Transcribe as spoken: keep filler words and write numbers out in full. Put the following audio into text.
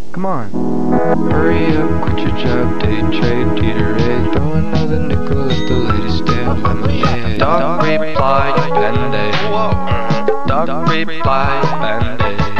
Come on. Hurry up, quit your job, day trade, teeter aid. Throw another nickel at the latest damn lemonade. Dog reply, Bandaid. Dog reply, Bandaid.